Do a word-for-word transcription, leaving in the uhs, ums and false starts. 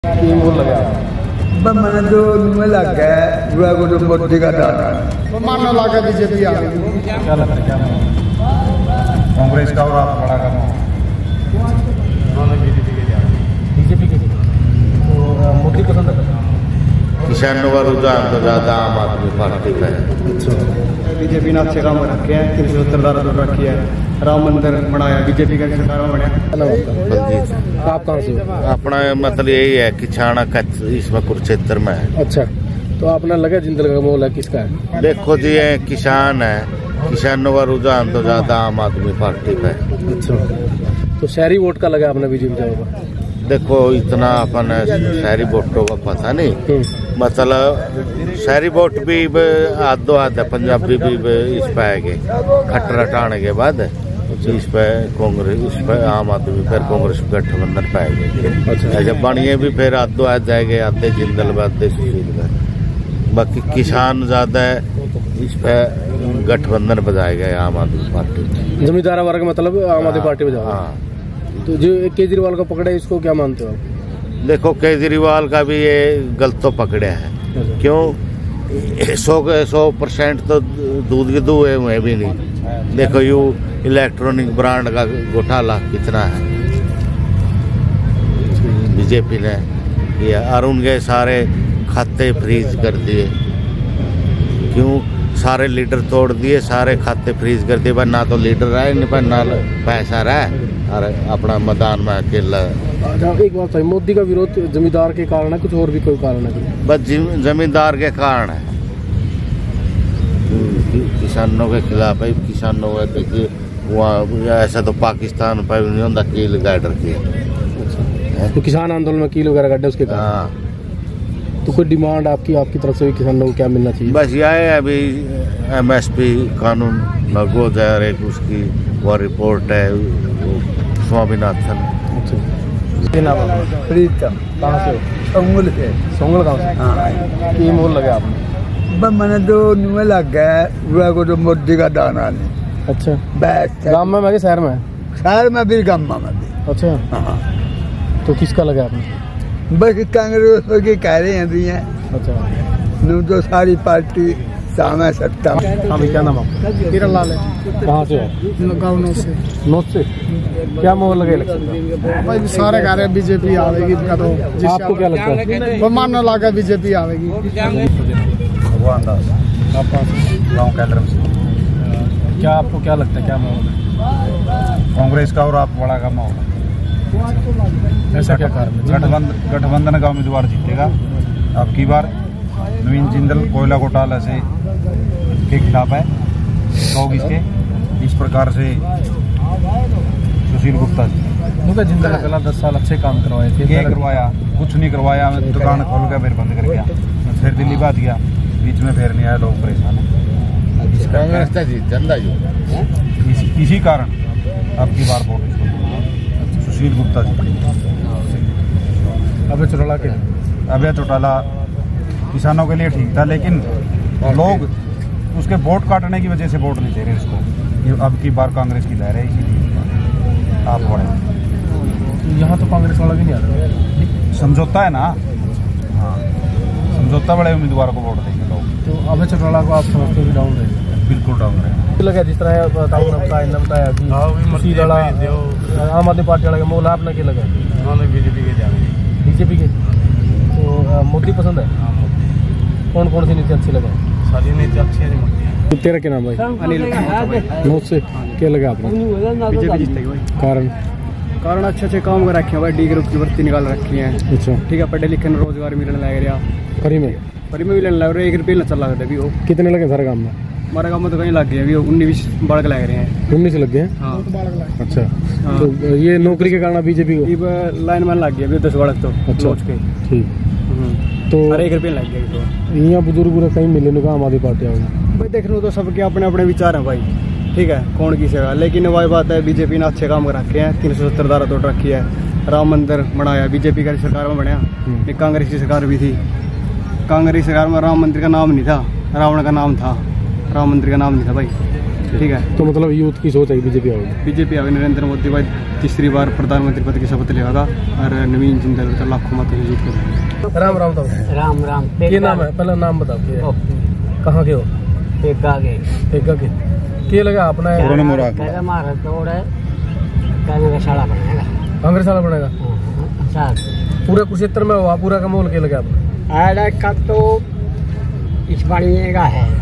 मैंने तो लग गया मोदी का दाना मानने लगा बीजेपी आ गई। क्या लगता है क्या कांग्रेस का और आप बड़ा का बीजेपी के तो मोदी पसंद है। किसानों का रुझान तो ज़्यादा आम आदमी पार्टी का है। बीजेपी ने अच्छे काम रखे हैं, तीन सौ सत्तर धारा तो रखी है, राम मंदिर बनाया, बीजेपी का सरकार में बनाया। आप कहाँ से हो? अपना मतलब यही है कि छाना का इसमें कुरुक्षेत्र में है। अच्छा, तो आपने लगा जिंदल का मोल है किसका है? देखो जी ये किसान है, किसानों का रुझान तो ज़्यादा आम आदमी पार्टी का है। अच्छा, तो शहरी वोट का लगा आपने बीजेपी जाओगा? देखो इतना अपन शहरी वोटों का पता नहीं, मतलब शहरी वोट भी आधो आधा पंजाबी भी इस पे आएंगे खट्टर हटाने के बाद इस पे कांग्रेस इस पे आम आदमी फिर कांग्रेस गठबंधन पाएंगे। अच्छा, जब बनिए भी फिर आधो आ जाएंगे, आधे जिंदल में आधे सुशील में। बाकी किसान ज्यादा है, इस पे गठबंधन बजाएगा आम आदमी पार्टी। जमींदार वर्ग मतलब आम आदमी पार्टी में जाएगा। हाँ, तो जो केजरीवाल को पकड़े इसको क्या मानते हो आप? देखो केजरीवाल का भी ये गलत तो पकड़े हैं। क्यों? सौ सौ परसेंट तो दूध के दुए हुए भी नहीं। देखो यू इलेक्ट्रॉनिक ब्रांड का घोटाला कितना है बीजेपी ने किया, और उनके सारे खाते फ्रीज कर दिए। क्यों? सारे लीडर तोड़ दिए, सारे खाते फ्रीज कर दिए। ना तो लीडर रहे नहीं पर ना पैसा रहे, और अपना मैदान में अकेला। एक बात है, मोदी का विरोध जमींदार के कारण है, कुछ और भी कोई कारण है? बस जमींदार के कारण है, किसानों के खिलाफ है। किसानों का देखिए वहाँ ऐसा तो पाकिस्तान पर नहीं होता कील गाइडर की। तो किसान आंदोलन में कील वगैरह गड्ढे उसके कारण। हाँ, तो कोई डिमांड आपकी आपकी तरफ से भी किसानों को क्या मिलना चाहिए? बस यह है अभी एम एस पी कानून लागू हो जाए, एक उसकी वो रिपोर्ट है स्वामीनाथन। अच्छा, प्रीतम कहाँ से हो? संगुल के सोंगल गाँव से। हाँ, की मोल लगे आपने? मैंने तो लग गया मोदी का दाना नहीं। अच्छा, बैठ गाँव में मैं शहर में? शहर में भी गाँव में भी। अच्छा, हाँ, तो किसका लगा आपने? बस कांग्रेस की कह रहे हैं भी हैं। अच्छा, नू तो सारी पार्टी सामने सत्ता में। हाँ भाई, क्या नाम आपका? किरण लाल है। कहाँ से हो? गाँव नौ से। नोट से। क्या मोहर लगे इलेक्शन का? भाई सारे कह रहे हैं बीजेपी आवेगी, तो आपको क्या लगता है? वो मानने लगा बीजेपी आवेगी। भगवान दास। आप कहाँ से? गाँव कैलरम से। क्या आपको क्या लगता है क्या माहौल है? कांग्रेस का और आप बड़ा का माहौल है। ऐसा क्या कारण है? गठबंधन गठबंधन का उम्मीदवार जीतेगा अब की बार। नवीन जिंदल कोयला घोटाला से के खिलाफ है, लोग इसके इस प्रकार से सुशील गुप्ता जी उनका जिंदल पहला दस साल अच्छे काम करवाए थे। क्या करवाया? कुछ नहीं करवाया। दुकान खोल के फिर बंद कर गया, फिर दिल्ली बात गया, बीच में फिर नहीं आया, लोग परेशान है। इस, इसी कारण अब की बार वोट सुशील गुप्ता जी। अभय चौटाला के अभय चौटाला किसानों के लिए ठीक था, लेकिन लोग उसके वोट काटने की वजह से वोट नहीं दे रहे उसको। ये अब की बार कांग्रेस की लहर है, इसीलिए आप बढ़े। यहाँ तो कांग्रेस वाला भी नहीं आ रहा। समझौता है ना। हाँ, समझौता बड़े उम्मीदवारों को वोट देंगे लोग। तो अभय चौटाला को आप समझते हो डाउन रहेगा? बिल्कुल डाउन रहेगा। लगा जिस तरह बताऊँ बताया कि सुशील वाला आम आदमी पार्टी वाला मोल आपने क्या लगा? बीजेपी के जाएंगे। बीजेपी के। तो मोदी पसंद है? कौन कौन सी नीति अच्छी लगा? सारी नीति अच्छी है। तेरा क्या नाम भाई? अनिल। नोट से क्या लगा आपने? बीजेपी जीतेगी भाई। कारण? कारण अच्छे अच्छे काम कर रखे हैं भाई, डी ग्रुप की भर्ती निकाल रखी है। अच्छा, ठीक है, पढ़े लिखे रोजगार मिलने लग रहा। फ्री में? फ्री में भी लेने लग रहे, एक रुपये चल रहा था अभी। वो कितने लगे सारे काम में? हमारे गाँव में तो कहीं लग गए अभी, उन्नीस बीस बाढ़ लग रहे हैं। उन्नीस लग गए? हाँ। अच्छा, हाँ। तो ये नौकरी के कारण बीजेपी को लाइन में लग गया अभी दस बाढ़ तो। अच्छा, ठीक। तो एक रुपये लग गया। तो यहाँ बुजुर्ग पूरा कहीं मिले नहीं, आम आदमी पार्टी आओगे भाई? देख लो तो सबके अपने अपने विचार हैं भाई, ठीक है, कौन किसेगा। लेकिन वही बात है, बीजेपी ने अच्छे काम कर रखे हैं, तीन सौ सत्तर धारा तोड़ रखी है, राम मंदिर बनाया, बीजेपी का सरकार में बनाया। एक कांग्रेस की सरकार भी थी, कांग्रेस सरकार में राम मंदिर का नाम नहीं था, रावण का नाम था, राम मंदिर का नाम नहीं था भाई। ठीक है। तो मतलब यूथ की सोच है बीजेपी आएगी, बीजेपी आगे नरेंद्र मोदी भाई तीसरी बार प्रधानमंत्री पद की शपथ लेगा और नवीन जिंदल का लाखों मतों से जीत कर। राम राम तो राम राम। क्या नाम है, पहला नाम बताओ, कहाँ के हो? पेगा के। पेगा के क्या लगा अपना हमारा तोड़ है कांग्रेस वाला बनेगा, कांग्रेस वाला बनेगा पूरा कुरुक्षेत्र में हुआ, पूरा का माहौल क्या लगा आपको? का तो इस बनेगा है